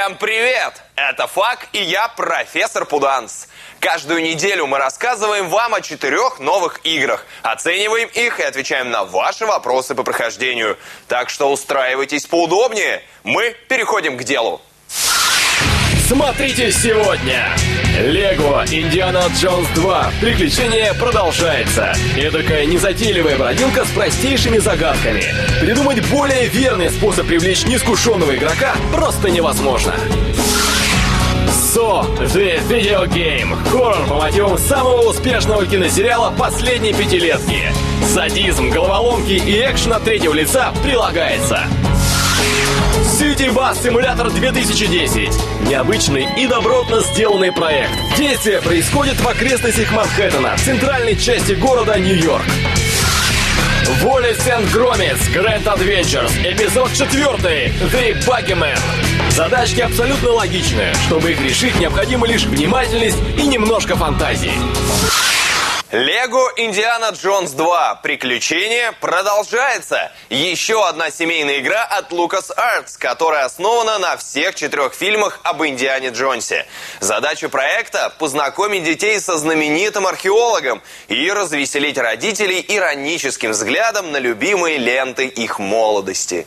Всем привет! Это Фак и я, профессор Пуданс. Каждую неделю мы рассказываем вам о 4 новых играх, оцениваем их и отвечаем на ваши вопросы по прохождению. Так что устраивайтесь поудобнее, мы переходим к делу. Смотрите сегодня! Лего Индиана Джонс 2. Приключение продолжается. Эдакая незатейливая бродилка с простейшими загадками. Придумать более верный способ привлечь неискушенного игрока просто невозможно. So The Video Game. Хоррор по мотивам самого успешного киносериала последней пятилетки. Садизм, головоломки и экшен от третьего лица прилагается. City Bus Simulator 2010. Необычный и добротно сделанный проект. Действие происходит в окрестностях Манхэттена, центральной части города Нью-Йорк. Wallace and Gromit Grand Adventures, эпизод 4, The Buggyman. Задачки абсолютно логичные. Чтобы их решить, необходима лишь внимательность и немножко фантазии. Лего Индиана Джонс 2. Приключение продолжается. Еще одна семейная игра от LucasArts, которая основана на всех 4 фильмах об Индиане Джонсе. Задача проекта – познакомить детей со знаменитым археологом и развеселить родителей ироническим взглядом на любимые ленты их молодости.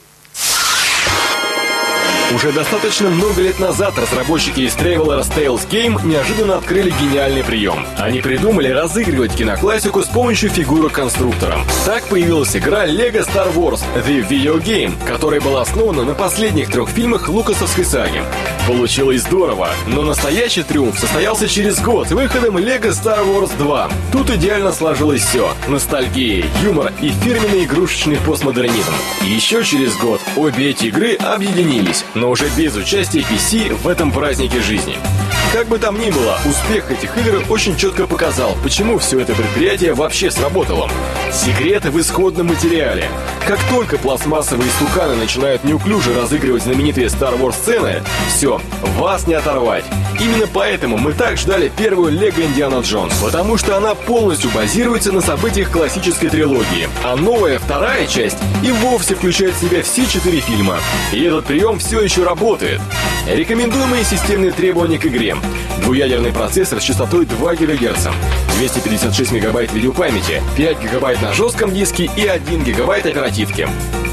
Уже достаточно много лет назад разработчики из Traveler's Tales Game неожиданно открыли гениальный прием. Они придумали разыгрывать киноклассику с помощью фигурок-конструкторов. Так появилась игра Lego Star Wars The Video Game, которая была основана на последних 3 фильмах лукасовской саги. Получилось здорово, но настоящий триумф состоялся через год с выходом Lego Star Wars 2. Тут идеально сложилось все. Ностальгия, юмор и фирменный игрушечный постмодернизм. И еще через год обе эти игры объединились, но уже без участия PC в этом празднике жизни. Как бы там ни было, успех этих игр очень четко показал, почему все это предприятие вообще сработало. Секреты в исходном материале. Как только пластмассовые стуканы начинают неуклюже разыгрывать знаменитые Star Wars сцены, все, вас не оторвать. Именно поэтому мы так ждали первую Лего Индиана Джонс, потому что она полностью базируется на событиях классической трилогии, а новая 2-я часть и вовсе включает в себя все 4 фильма. И этот прием все еще работает. Рекомендуемые системные требования к игре. Двуядерный процессор с частотой 2 ГГц, 256 МБ видеопамяти, 5 ГБ на жестком диске и 1 ГБ оперативки.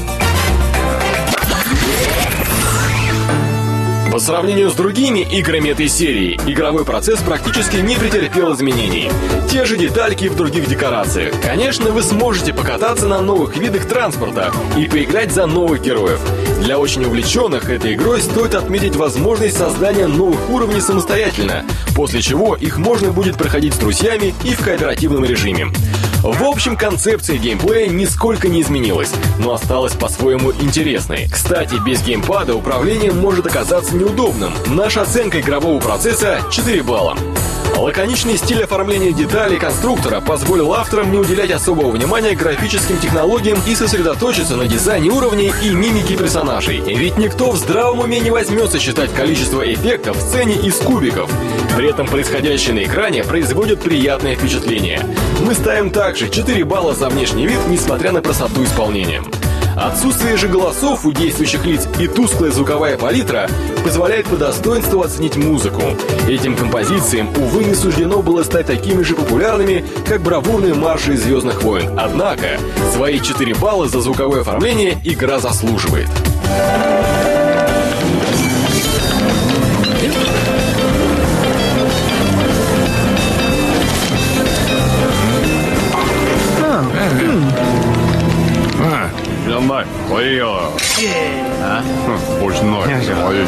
По сравнению с другими играми этой серии, игровой процесс практически не претерпел изменений. Те же детальки в других декорациях. Конечно, вы сможете покататься на новых видах транспорта и поиграть за новых героев. Для очень увлеченных этой игрой стоит отметить возможность создания новых уровней самостоятельно, после чего их можно будет проходить с друзьями и в кооперативном режиме. В общем, концепция геймплея нисколько не изменилась, но осталась по-своему интересной. Кстати, без геймпада управление может оказаться неудобным. Наша оценка игрового процесса — 4 балла. Лаконичный стиль оформления деталей конструктора позволил авторам не уделять особого внимания графическим технологиям и сосредоточиться на дизайне уровней и мимике персонажей. Ведь никто в здравом уме не возьмется считать количество эффектов в сцене из кубиков. При этом происходящее на экране производит приятное впечатление. Мы ставим также 4 балла за внешний вид, несмотря на простоту исполнения. Отсутствие же голосов у действующих лиц и тусклая звуковая палитра позволяет по достоинству оценить музыку. Этим композициям, увы, не суждено было стать такими же популярными, как бравурные марши из «Звездных войн». Однако, свои 4 балла за звуковое оформление игра заслуживает. Яндай, поехала. Больше ног, молодец.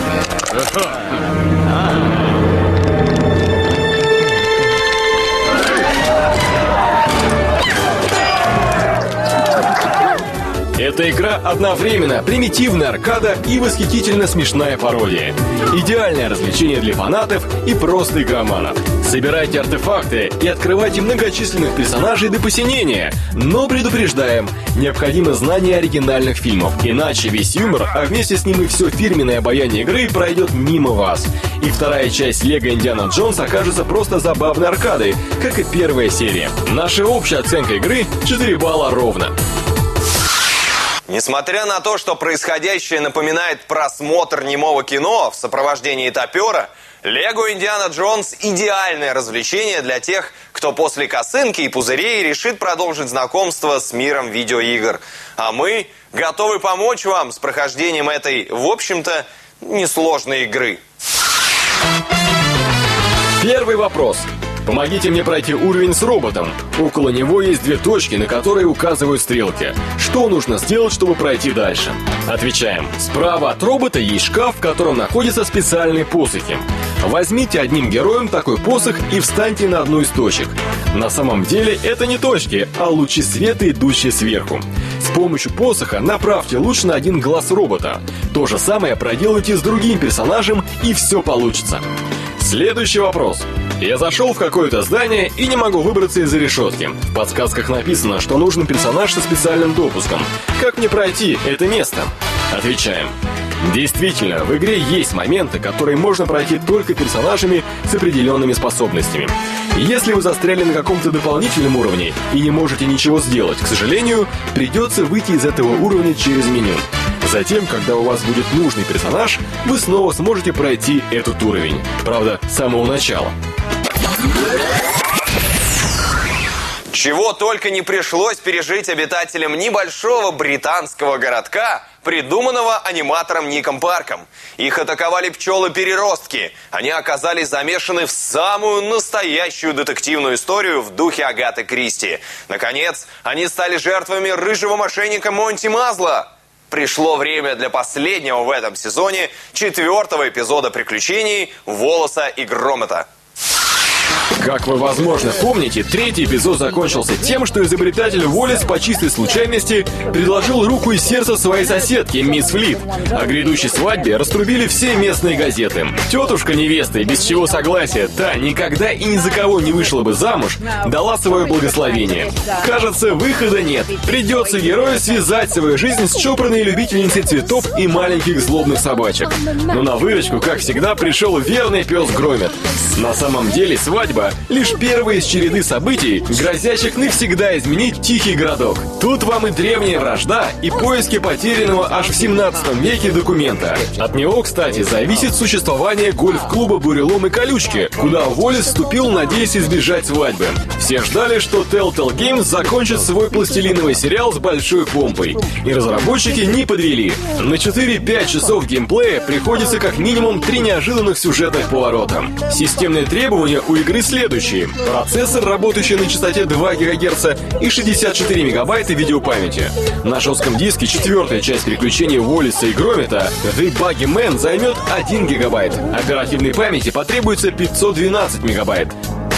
Эта игра одновременно примитивная аркада и восхитительно смешная пародия. Идеальное развлечение для фанатов и просто игроманов. Собирайте артефакты и открывайте многочисленных персонажей до посинения. Но предупреждаем, необходимо знание оригинальных фильмов, иначе весь юмор, а вместе с ним и все фирменное обаяние игры пройдет мимо вас. И 2-я часть Лего Индиана Джонс окажется просто забавной аркадой, как и 1-я серия. Наша общая оценка игры — 4 балла ровно. Несмотря на то, что происходящее напоминает просмотр немого кино в сопровождении топера, Лего Индиана Джонс – идеальное развлечение для тех, кто после косынки и пузырей решит продолжить знакомство с миром видеоигр. А мы готовы помочь вам с прохождением этой, в общем-то, несложной игры. Первый вопрос. Помогите мне пройти уровень с роботом. Около него есть 2 точки, на которые указывают стрелки. Что нужно сделать, чтобы пройти дальше? Отвечаем. Справа от робота есть шкаф, в котором находятся специальные посохи. Возьмите одним героем такой посох и встаньте на одну из точек. На самом деле это не точки, а лучи света, идущие сверху. С помощью посоха направьте луч на один глаз робота. То же самое проделайте с другим персонажем, и все получится. Следующий вопрос. Я зашел в какое-то здание и не могу выбраться из-за решетки. В подсказках написано, что нужен персонаж со специальным допуском. Как мне пройти это место? Отвечаем. Действительно, в игре есть моменты, которые можно пройти только персонажами с определенными способностями. Если вы застряли на каком-то дополнительном уровне и не можете ничего сделать, к сожалению, придется выйти из этого уровня через меню. Затем, когда у вас будет нужный персонаж, вы снова сможете пройти этот уровень. Правда, с самого начала. Чего только не пришлось пережить обитателям небольшого британского городка, придуманного аниматором Ником Парком. Их атаковали пчелы-переростки. Они оказались замешаны в самую настоящую детективную историю в духе Агаты Кристи. Наконец, они стали жертвами рыжего мошенника Монти Мазла. Пришло время для последнего в этом сезоне 4-го эпизода приключений Волоса и Громета. Как вы, возможно, помните, 3-й эпизод закончился тем, что изобретатель Уоллес по чистой случайности предложил руку и сердце своей соседке, мисс Флит. О грядущей свадьбе раструбили все местные газеты. Тетушка невесты, без чего согласия та никогда и ни за кого не вышла бы замуж, дала свое благословение. Кажется, выхода нет. Придется герою связать свою жизнь с чопорной любительницей цветов и маленьких злобных собачек. Но на выручку, как всегда, пришел верный пес Громет. На самом деле, свадьба — лишь первая из череды событий, грозящих навсегда изменить тихий городок. Тут вам и древняя вражда, и поиски потерянного аж в 17 веке документа. От него, кстати, зависит существование гольф-клуба «Бурелом и колючки», куда Уоллес вступил, надеясь избежать свадьбы. Все ждали, что Telltale Games закончит свой пластилиновый сериал с большой помпой. И разработчики не подвели. На 4-5 часов геймплея приходится как минимум 3 неожиданных сюжетных поворота. Системные требования у игры следующие. Процессор, работающий на частоте 2 ГГц и 64 мегабайта видеопамяти. На жестком диске 4-я часть приключений Уоллеса и Громета The Buggy Man займет 1 гигабайт. Оперативной памяти потребуется 512 мегабайт.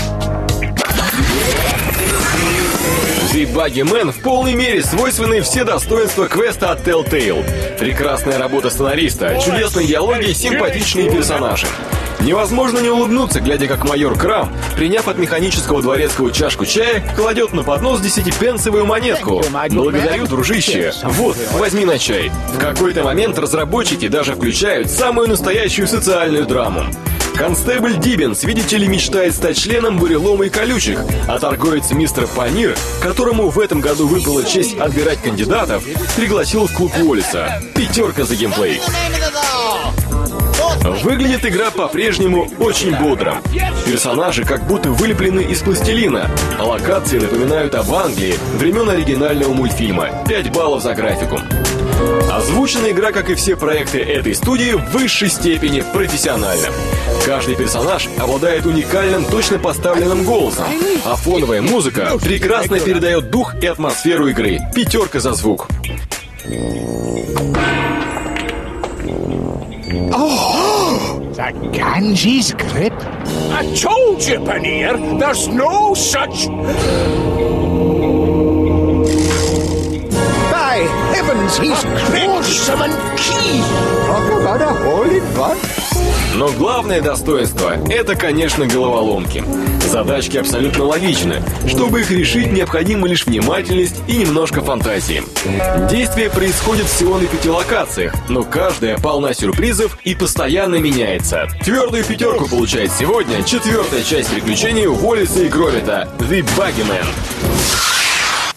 The Buggy Man в полной мере свойственны все достоинства квеста от Telltale. Прекрасная работа сценариста, чудесные диалоги, симпатичные персонажи. Невозможно не улыбнуться, глядя как майор Крам, приняв от механического дворецкого чашку чая, кладет на поднос 10-пенсовую монетку. Благодарю, дружище. Вот, возьми на чай. В какой-то момент разработчики даже включают самую настоящую социальную драму. Констебль Диббинс, видите ли, мечтает стать членом Бурелома и колючих, а торговец мистер Панир, которому в этом году выпала честь отбирать кандидатов, пригласил в клуб Уоллеса. 5 за геймплей. Выглядит игра по-прежнему очень бодро. Персонажи как будто вылеплены из пластилина, а локации напоминают об Англии времен оригинального мультфильма. 5 баллов за графику. Озвучена игра, как и все проекты этой студии, в высшей степени профессионально. Каждый персонаж обладает уникальным, точно поставленным голосом, а фоновая музыка прекрасно передает дух и атмосферу игры. 5 за звук. The Ganges grip? I told you, Paneer, there's no such... By heavens, he's awesome and key! Talk about a hole-in-one. Но главное достоинство — это, конечно, головоломки. Задачки абсолютно логичны. Чтобы их решить, необходима лишь внимательность и немножко фантазии. Действие происходит всего на 5 локациях, но каждая полна сюрпризов и постоянно меняется. Твердую 5 получает сегодня 4-я часть приключений Уоллеса и Громета — The Buggy Man.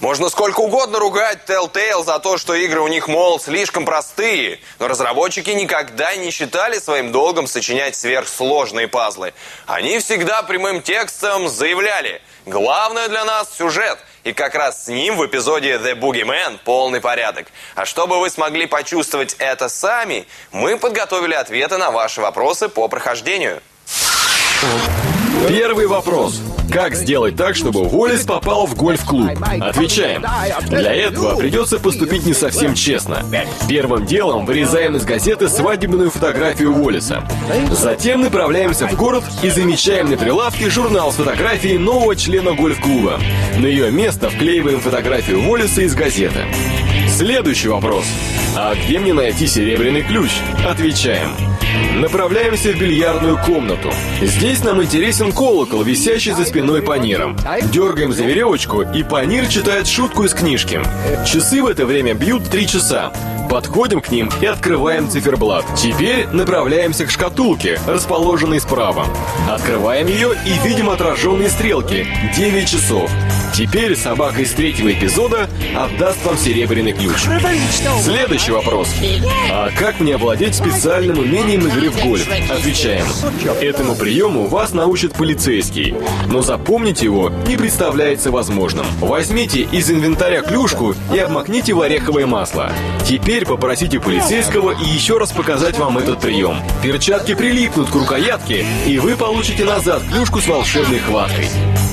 Можно сколько угодно ругать Telltale за то, что игры у них, мол, слишком простые. Но разработчики никогда не считали своим долгом сочинять сверхсложные пазлы. Они всегда прямым текстом заявляли: главное для нас — сюжет. И как раз с ним в эпизоде The Boogeyman полный порядок. А чтобы вы смогли почувствовать это сами, мы подготовили ответы на ваши вопросы по прохождению. Первый вопрос. Как сделать так, чтобы Уоллес попал в гольф-клуб? Отвечаем. Для этого придется поступить не совсем честно. Первым делом вырезаем из газеты свадебную фотографию Уоллеса. Затем направляемся в город и замечаем на прилавке журнал с фотографией нового члена гольф-клуба. На ее место вклеиваем фотографию Уоллеса из газеты. Следующий вопрос. А где мне найти серебряный ключ? Отвечаем. Направляемся в бильярдную комнату. Здесь нам интересен колокол, висящий за спиной Паниром. Дергаем за веревочку, и Панир читает шутку из книжки. Часы в это время бьют 3 часа. Подходим к ним и открываем циферблат. Теперь направляемся к шкатулке, расположенной справа. Открываем ее и видим отраженные стрелки. 9 часов. Теперь собака из 3-го эпизода отдаст вам серебряный ключ. Следующий вопрос. А как мне овладеть специальным умением игры в гольф? Отвечаем. Этому приему вас научит полицейский. Но запомнить его не представляется возможным. Возьмите из инвентаря клюшку и обмакните в ореховое масло. Теперь попросите полицейского еще раз показать вам этот прием. Перчатки прилипнут к рукоятке, и вы получите назад клюшку с волшебной хваткой.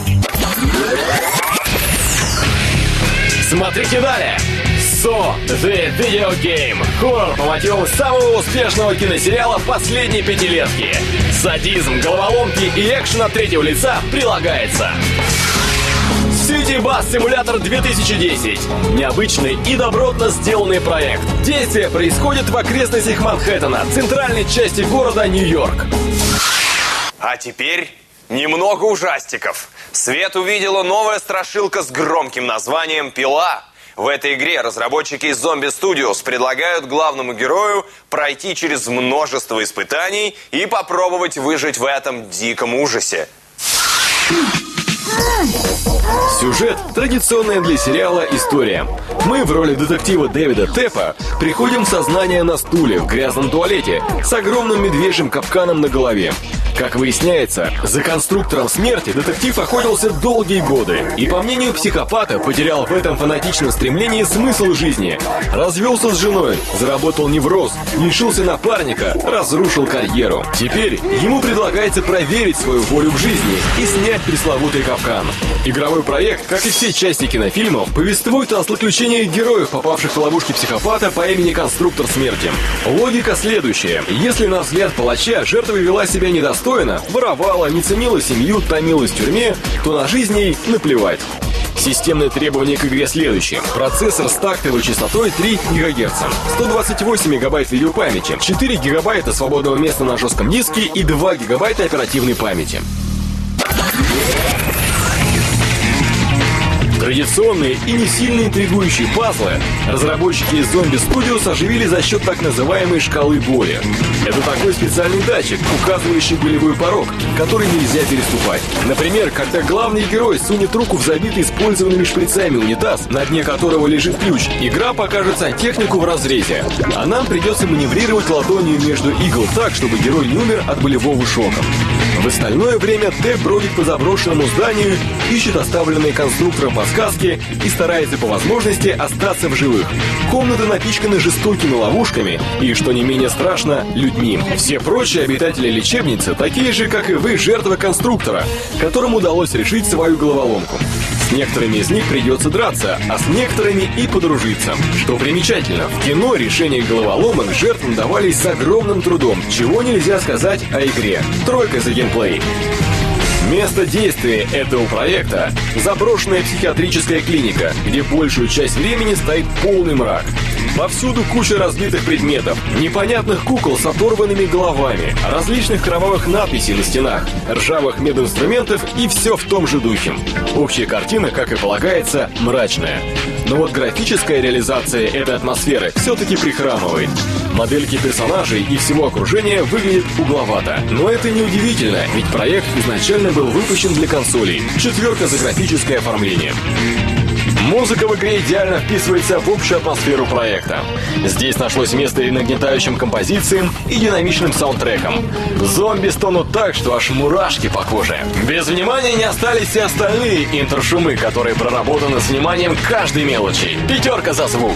Смотрите далее! So The Video Game. Хоррор по мотивам самого успешного киносериала последней пятилетки. Садизм, головоломки и экшен от третьего лица прилагается. City Bus Simulator 2010. Необычный и добротно сделанный проект. Действие происходит в окрестностях Манхэттена, центральной части города Нью-Йорк. А теперь немного ужастиков. Свет увидела новая страшилка с громким названием «Пила». В этой игре разработчики из Zombie Studios предлагают главному герою пройти через множество испытаний и попробовать выжить в этом диком ужасе. Сюжет – традиционная для сериала история. Мы в роли детектива Дэвида Теппа приходим в сознание на стуле в грязном туалете с огромным медвежьим капканом на голове. Как выясняется, за конструктором смерти детектив охотился долгие годы и, по мнению психопата, потерял в этом фанатичном стремлении смысл жизни. Развелся с женой, заработал невроз, лишился напарника, разрушил карьеру. Теперь ему предлагается проверить свою волю к жизни и снять пресловутый капкан. Игровой проект, как и все части кинофильмов, повествует о злоключениях героев, попавших в ловушки психопата по имени Конструктор Смерти. Логика следующая. Если на взгляд палача жертва вела себя недостойно, воровала, не ценила семью, томилась в тюрьме, то на жизнь ей наплевать. Системные требования к игре следующие. Процессор с тактовой частотой 3 ГГц, 128 МБ видеопамяти, 4 ГБ свободного места на жестком диске и 2 ГБ оперативной памяти. Традиционные и не сильно интригующие пазлы разработчики из Zombie Studios оживили за счет так называемой шкалы боли. Это такой специальный датчик, указывающий болевой порог, который нельзя переступать. Например, когда главный герой сунет руку в забитый использованными шприцами унитаз, на дне которого лежит ключ, игра покажет сантехнику в разрезе. А нам придется маневрировать ладонью между игл так, чтобы герой не умер от болевого шока. В остальное время Тэп бродит по заброшенному зданию, ищет оставленные конструктором подсказки и старается по возможности остаться в живых. Комнаты напичканы жестокими ловушками и, что не менее страшно, людьми. Все прочие обитатели лечебницы такие же, как и вы, жертвы конструктора, которым удалось решить свою головоломку. С некоторыми из них придется драться, а с некоторыми и подружиться. Что примечательно, в кино решения головоломок жертвам давались с огромным трудом, чего нельзя сказать о игре. Тройка за геймплей. Место действия этого проекта – заброшенная психиатрическая клиника, где большую часть времени стоит полный мрак. Повсюду куча разбитых предметов, непонятных кукол с оторванными головами, различных кровавых надписей на стенах, ржавых мединструментов и все в том же духе. Общая картина, как и полагается, мрачная. Но вот графическая реализация этой атмосферы все-таки прихрамывает. Модельки персонажей и всего окружения выглядят угловато. Но это не удивительно, ведь проект изначально был выпущен для консолей. 4 за графическое оформление. Музыка в игре идеально вписывается в общую атмосферу проекта. Здесь нашлось место и нагнетающим композициям, и динамичным саундтреком. Зомби стонут так, что аж мурашки по коже. Без внимания не остались и остальные интершумы, которые проработаны с вниманием каждой мелочи. 5 за звук.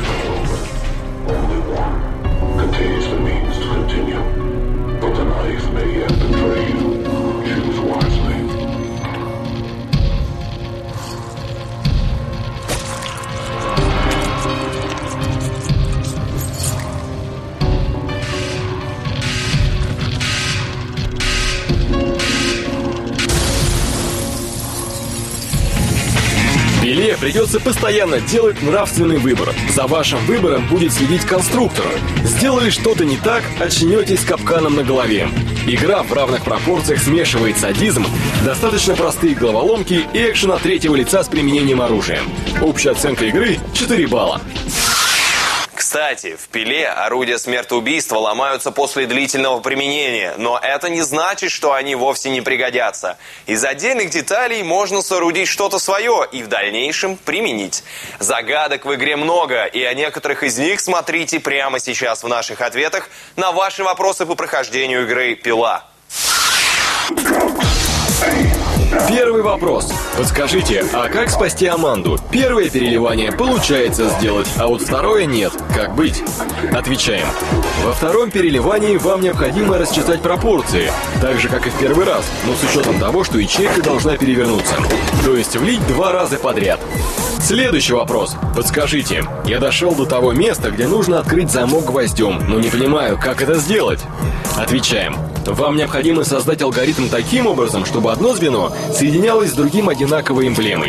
Пиле придется постоянно делать нравственный выбор. За вашим выбором будет следить конструктор. Сделали что-то не так, очнетесь капканом на голове. Игра в равных пропорциях смешивает садизм, достаточно простые головоломки и экшен от третьего лица с применением оружия. Общая оценка игры 4 балла. Кстати, в Пиле орудия смертоубийства ломаются после длительного применения, но это не значит, что они вовсе не пригодятся. Из отдельных деталей можно соорудить что-то свое и в дальнейшем применить. Загадок в игре много, и о некоторых из них смотрите прямо сейчас в наших ответах на ваши вопросы по прохождению игры «Пила». Первый вопрос. Подскажите, а как спасти Аманду? Первое переливание получается сделать, а вот второе нет. Как быть? Отвечаем. Во втором переливании вам необходимо рассчитать пропорции, так же, как и в первый раз, но с учетом того, что ячейка должна перевернуться. То есть влить 2 раза подряд. Следующий вопрос. Подскажите, я дошел до того места, где нужно открыть замок гвоздем, но не понимаю, как это сделать. Отвечаем. Вам необходимо создать алгоритм таким образом, чтобы одно звено соединялось с другим одинаковой эмблемой.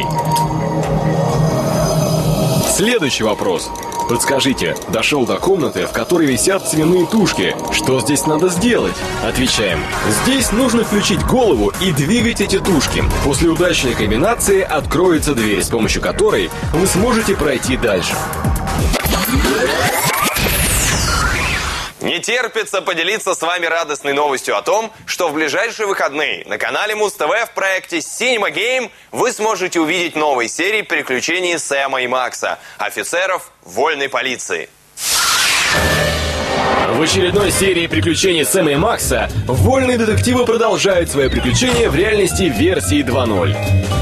Следующий вопрос. Подскажите, дошел до комнаты, в которой висят свиные тушки. Что здесь надо сделать? Отвечаем. Здесь нужно включить голову и двигать эти тушки. После удачной комбинации откроется дверь, с помощью которой вы сможете пройти дальше. Не терпится поделиться с вами радостной новостью о том, что в ближайшие выходные на канале Муз-ТВ в проекте Cinema Game вы сможете увидеть новые серии приключений Сэма и Макса, офицеров вольной полиции. В очередной серии приключений Сэма и Макса вольные детективы продолжают свои приключения в реальности версии 2.0.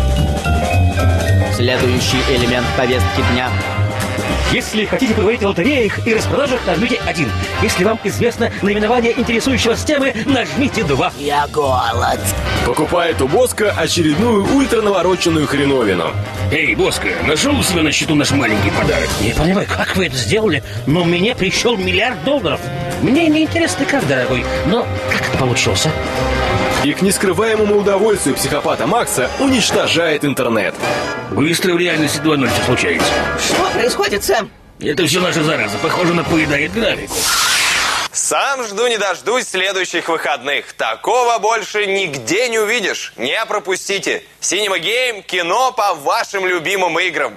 Следующий элемент повестки дня. Если хотите поговорить о лотереях и распродажах, нажмите 1. Если вам известно наименование интересующей вас темы, нажмите 2. Я голод. Покупает у Боска очередную ультранавороченную хреновину. Эй, Боска, нашел у себя на счету наш маленький подарок? Не понимаю, как вы это сделали, но мне пришел $1 миллиард. Мне не интересно, как, дорогой, но как это получилось, а? И к нескрываемому удовольствию психопата Макса уничтожает интернет. Быстро в реальности 2.0 все случается. Что происходит, Сэм? Это все наша зараза, похоже, она поедает графику. Сам жду не дождусь следующих выходных. Такого больше нигде не увидишь. Не пропустите. Cinema Game, кино по вашим любимым играм.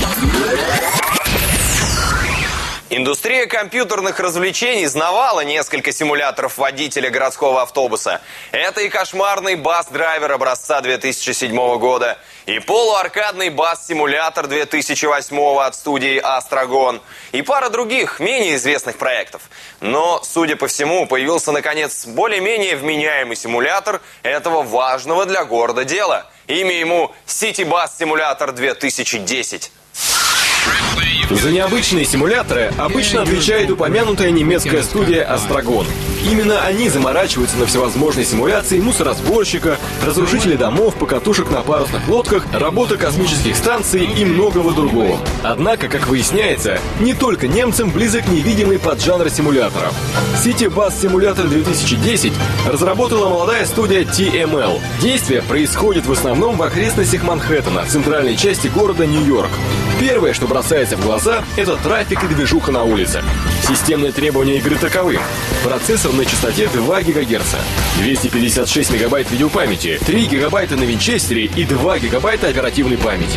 Индустрия компьютерных развлечений знавала несколько симуляторов водителя городского автобуса. Это и кошмарный бас-драйвер образца 2007 года, и полуаркадный бас-симулятор 2008 от студии Astragon, и пара других, менее известных проектов. Но, судя по всему, появился, наконец, более-менее вменяемый симулятор этого важного для города дела. Имя ему City Bus Simulator 2010. За необычные симуляторы обычно отвечает упомянутая немецкая студия Astragon. Именно они заморачиваются на всевозможные симуляции мусоросборщика, разрушителей домов, покатушек на парусных лодках, работы космических станций и многого другого. Однако, как выясняется, не только немцам близок невидимый поджанр симуляторов. City Bus Simulator 2010 разработала молодая студия TML. Действие происходит в основном в окрестностях Манхэттена, центральной части города Нью-Йорк. Первое, что бросается в глаза, это трафик и движуха на улице. Системные требования игры таковы. Процессор на частоте 2 ГГц, 256 мегабайт видеопамяти, 3 гигабайта на винчестере и 2 гигабайта оперативной памяти.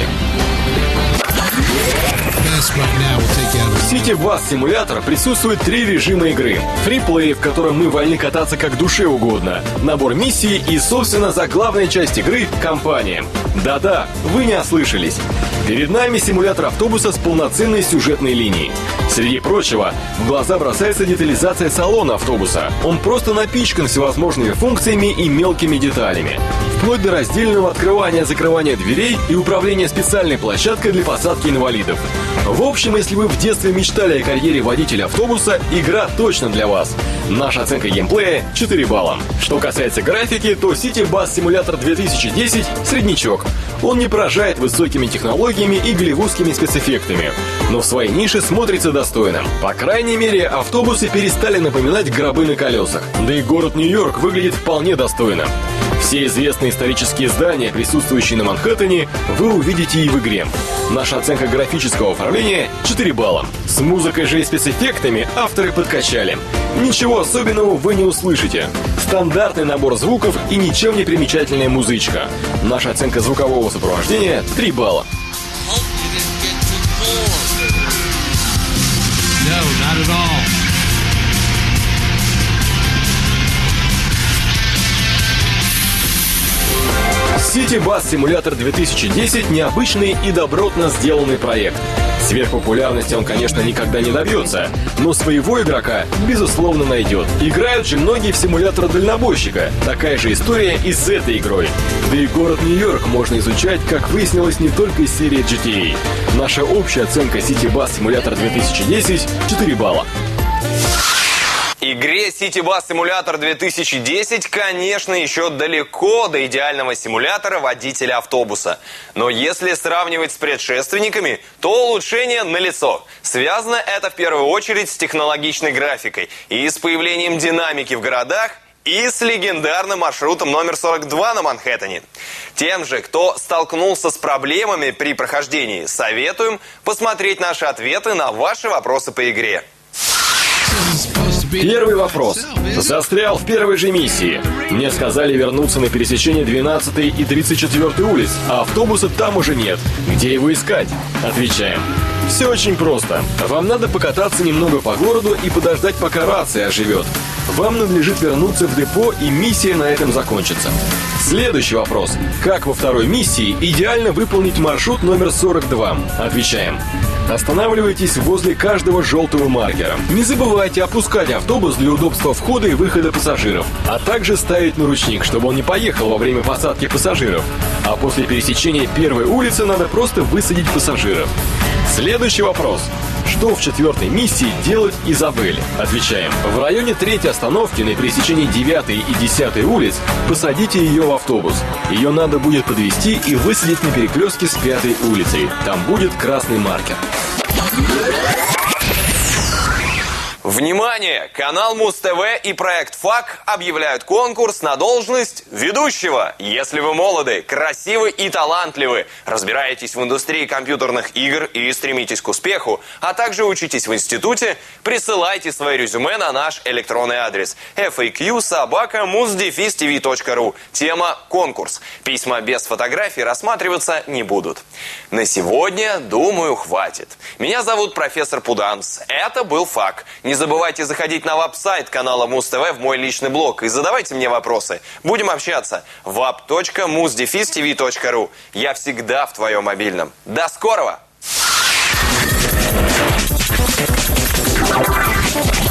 В City Bus Simulator присутствует 3 режима игры. Фриплей, в котором мы вольны кататься как душе угодно, набор миссий и, собственно, заглавная часть игры – компания. Да-да, вы не ослышались. Перед нами симулятор автобуса с полноценной сюжетной линией. Среди прочего, в глаза бросается детализация салона автобуса. Он просто напичкан всевозможными функциями и мелкими деталями. Вплоть до раздельного открывания-закрывания дверей и управления специальной площадкой для посадки инвалидов. В общем, если вы в детстве мечтали о карьере водителя автобуса, игра точно для вас. Наша оценка геймплея — 4 балла. Что касается графики, то City Bus Simulator 2010 — среднячок. Он не поражает высокими технологиями и голливудскими спецэффектами, но в своей нише смотрится достойно. По крайней мере, автобусы перестали напоминать гробы на колесах, да и город Нью-Йорк выглядит вполне достойно. Все известные исторические здания, присутствующие на Манхэттене, вы увидите и в игре. Наша оценка графического оформления — 4 балла. С музыкой же и спецэффектами авторы подкачали. Ничего особенного вы не услышите. Стандартный набор звуков и ничем не примечательная музычка. Наша оценка звукового сопровождения — 3 балла. City Bus Simulator 2010 – необычный и добротно сделанный проект. Сверхпопулярности он, конечно, никогда не добьется, но своего игрока, безусловно, найдет. Играют же многие в симулятор дальнобойщика. Такая же история и с этой игрой. Да и город Нью-Йорк можно изучать, как выяснилось, не только из серии GTA. Наша общая оценка City Bus Simulator 2010 – 4 балла. Игре City Bus Simulator 2010, конечно, еще далеко до идеального симулятора водителя автобуса. Но если сравнивать с предшественниками, то улучшение налицо. Связано это в первую очередь с технологичной графикой и с появлением динамики в городах, и с легендарным маршрутом номер 42 на Манхэттене. Тем же, кто столкнулся с проблемами при прохождении, советуем посмотреть наши ответы на ваши вопросы по игре. Первый вопрос. Застрял в первой же миссии. Мне сказали вернуться на пересечение 12 и 34 улиц, а автобуса там уже нет. Где его искать? Отвечаем. Все очень просто. Вам надо покататься немного по городу и подождать, пока рация оживет. Вам надлежит вернуться в депо, и миссия на этом закончится. Следующий вопрос. Как во второй миссии идеально выполнить маршрут номер 42? Отвечаем. Останавливайтесь возле каждого желтого маркера. Не забывайте опускать автобус для удобства входа и выхода пассажиров, а также ставить на ручник, чтобы он не поехал во время посадки пассажиров. А после пересечения первой улицы надо просто высадить пассажиров. Следующий вопрос. Что в четвертой миссии делать Изабель? Отвечаем. В районе третьей остановки на пересечении 9 и 10 улиц посадите ее в автобус. Ее надо будет подвезти и высадить на перекрестке с 5 улицей. Там будет красный маркер. Внимание! Канал Муз-ТВ и проект ФАК объявляют конкурс на должность ведущего. Если вы молоды, красивы и талантливы, разбираетесь в индустрии компьютерных игр и стремитесь к успеху, а также учитесь в институте, присылайте свои резюме на наш электронный адрес faq@muzdefistv.ru. Тема «Конкурс». Письма без фотографий рассматриваться не будут. На сегодня, думаю, хватит. Меня зовут профессор Пуданс. Это был ФАК. Не забывайте заходить на веб-сайт канала Муз-ТВ в мой личный блог и задавайте мне вопросы. Будем общаться. wap.muzdefistv.ru. Я всегда в твоем мобильном. До скорого!